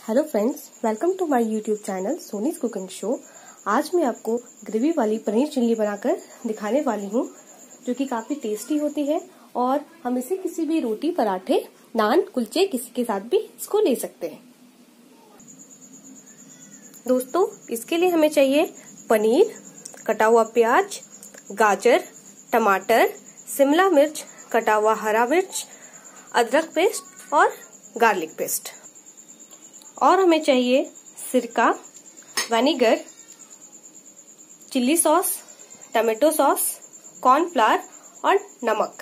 Hello friends, welcome to my YouTube channel Soni's cooking show. आज मैं आपको ग्रेवी वाली पनीर चिल्ली बनाकर दिखाने वाली हूँ, जो कि काफी टेस्टी होती है और हम इसे किसी भी रोटी, पराठे, नान, कुलचे किसी के साथ भी इसको ले सकते हैं। दोस्तों, इसके लिए हमें चाहिए पनीर, कटा हुआ प्याज, गाजर, टमाटर, शिमला मिर्च, कटा हुआ हरा मिर्च, अदरक पेस्ट और गार्लिक पेस्ट। और हमें चाहिए सिरका, vinegar, chilli sauce, tomato sauce, cornflour और नमक।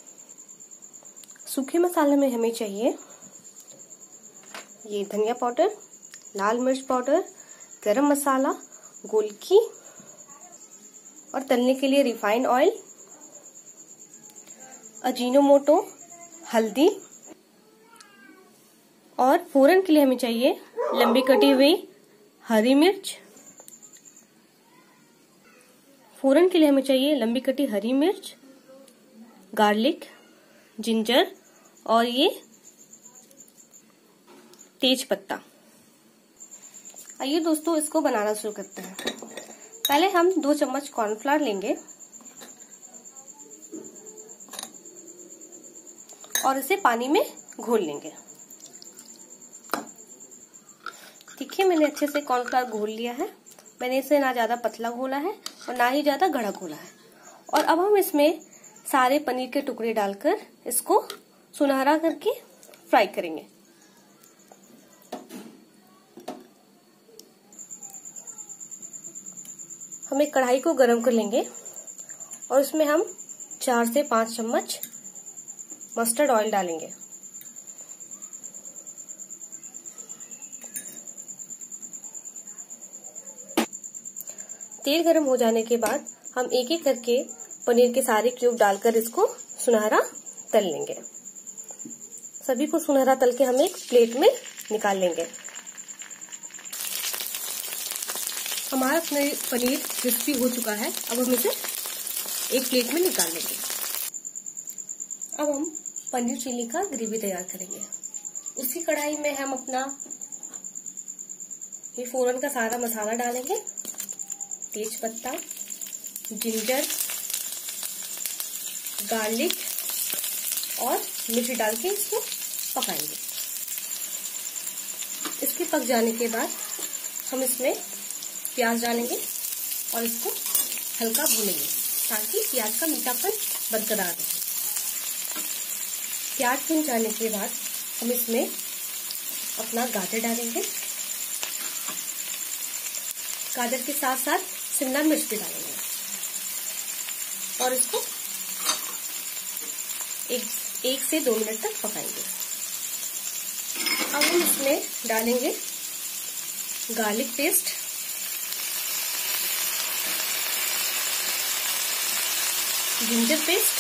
सूखे मसाले में हमें चाहिए ये धनिया पाउडर, लाल मिर्च पाउडर, गरम मसाला, गोलकी और तलने के लिए रिफाइंड ऑयल, अजीनोमोटो, हल्दी और फोरन के लिए हमें चाहिए लंबी कटी हुई हरी मिर्च। फोरन के लिए हमें चाहिए लंबी कटी हरी मिर्च, गार्लिक, जिंजर और ये तेज पत्ता। आइए दोस्तों, इसको बनाना शुरू करते हैं। पहले हम 2 चम्मच कॉर्नफ्लावर लेंगे और इसे पानी में घोल लेंगे। देखिए, मैंने अच्छे से कॉर्नफ्लावर घोल लिया है। मैंने इसे ना ज्यादा पतला घोला है और ना ही ज्यादा गाढ़ा घोला है। और अब हम इसमें सारे पनीर के टुकड़े डालकर इसको सुनहरा करके फ्राई करेंगे। हम एक कढ़ाई को गरम कर लेंगे और इसमें हम 4 से 5 चम्मच मस्टर्ड ऑयल डालेंगे। तेल गरम हो जाने के बाद हम एक एक करके पनीर के सारे क्यूब डालकर इसको सुनहरा तल लेंगे। सभी को सुनहरा तल के हम एक प्लेट में निकाल लेंगे। हमारा पनीर क्रिस्पी हो चुका है। अब हम इसे एक प्लेट में निकाल लेंगे। अब हम पनीर चिल्ली का ग्रेवी तैयार करेंगे। उसी कढ़ाई में हम अपना ये फोरन का सारा मसाला डालेंगे, तेज पत्ता, जिंजर, गार्लिक और मिर्च डाल के इसको पकाएंगे। इसके पक जाने के बाद हम इसमें प्याज डालेंगे और इसको हल्का भूनेंगे ताकि प्याज का मीठापन बरकरार रहे। प्याज भून जाने के बाद हम इसमें अपना गाजर डालेंगे। गाजर के साथ साथ शिमला मिर्च भी डालेंगे और इसको 1 से 2 मिनट तक पकाएंगे। अब हम इसमें डालेंगे गार्लिक पेस्ट, जिंजर पेस्ट,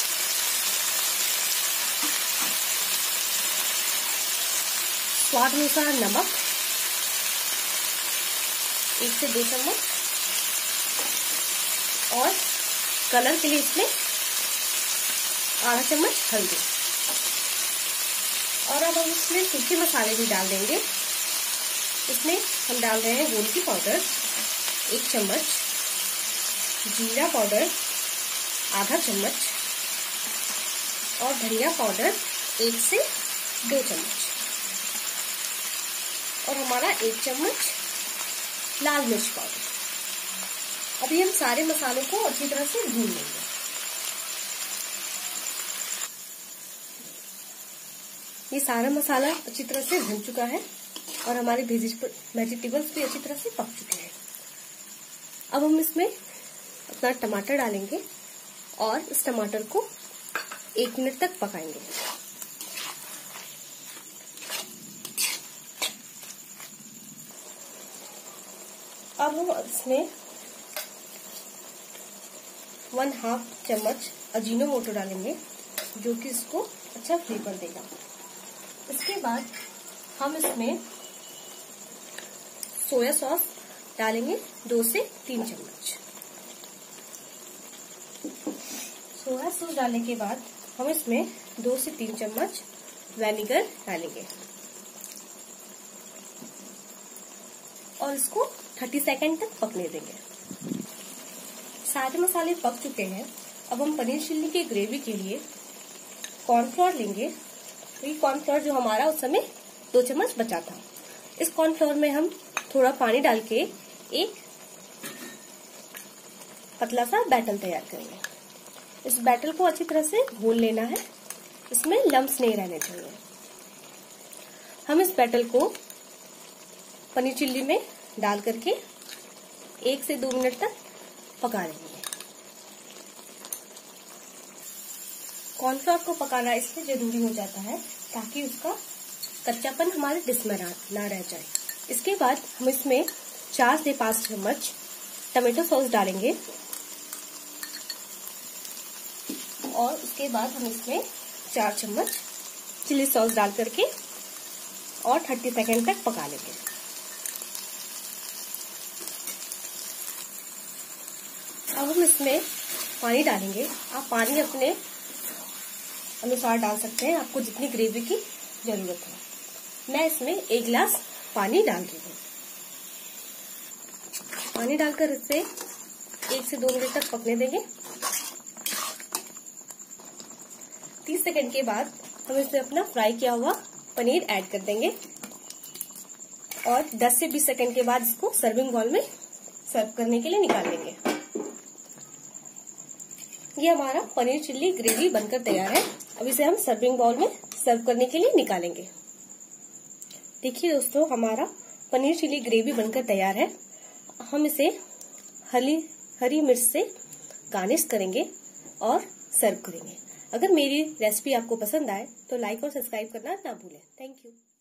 स्वाद अनुसार नमक 1 से 2 चम्मच और कलर के लिए इसमें आधा चम्मच हल्दी। और अब हम इसमें सूखे मसाले भी डाल देंगे। इसमें हम डाल रहे हैं गोलकी पाउडर 1 चम्मच, जीरा पाउडर आधा चम्मच और धनिया पाउडर 1 से 2 चम्मच और हमारा 1 चम्मच लाल मिर्च पाउडर। अभी हम सारे मसालों को अच्छी तरह से भून लेंगे। ये सारा मसाला अच्छी तरह से भून चुका है और हमारे वेजिटेबल्स भी अच्छी तरह से पक चुके हैं। अब हम इसमें अपना टमाटर डालेंगे और इस टमाटर को 1 मिनट तक पकाएंगे। अब हम इसमें 1/2 चम्मच अजीनोमोटो डालेंगे, जो कि इसको अच्छा फ्लेवर देगा। इसके बाद हम इसमें सोया सॉस डालेंगे 2 से 3 चम्मच। सोया सॉस डालने के बाद हम इसमें 2 से 3 चम्मच विनेगर डालेंगे। और इसको 30 सेकंड तक पकने देंगे। सारे मसाले पक चुके हैं। अब हम पनीर चिल्ली की ग्रेवी के लिए कॉर्नफ्लोर लेंगे। ये कॉर्नफ्लोर जो हमारा उस समय 2 चम्मच बचा था, इस कॉर्नफ्लोर में हम थोड़ा पानी डाल के एक पतला सा बैटर तैयार करेंगे। इस बैटर को अच्छी तरह से घोल लेना है, इसमें लम्स नहीं रहने चाहिए। हम इस बैटर को पनीर चिल्ली में डाल करके 1 से 2 मिनट तक पका लेंगे। कॉर्नफ्लोर को पकाना इसलिए जरूरी हो जाता है ताकि उसका कच्चापन हमारे डिश में ना रह जाए। इसके बाद हम इसमें 4 से 5 चम्मच टमाटो सॉस डालेंगे और उसके बाद हम इसमें 4 चम्मच चिली सॉस डाल करके और 30 सेकंड तक पका लेंगे। अब हम इसमें पानी डालेंगे। आप पानी अपने अनुसार डाल सकते हैं, आपको जितनी ग्रेवी की जरूरत है। मैं इसमें 1 गिलास पानी डाल रही हूँ। पानी डालकर इसे 1 से 2 मिनट तक पकने देंगे। 30 सेकंड के बाद हम इसमें अपना फ्राई किया हुआ पनीर ऐड कर देंगे और 10 से 20 सेकंड के बाद इसको सर्विंग बाउल में सर्व करने के लिए निकाल लेंगे। ये हमारा पनीर चिल्ली ग्रेवी बनकर तैयार है। अब इसे हम सर्विंग बाउल में सर्व करने के लिए निकालेंगे। देखिए दोस्तों, हमारा पनीर चिल्ली ग्रेवी बनकर तैयार है। हम इसे हरी मिर्च से गार्निश करेंगे और सर्व करेंगे। अगर मेरी रेसिपी आपको पसंद आए तो लाइक और सब्सक्राइब करना ना भूलें। Thank you.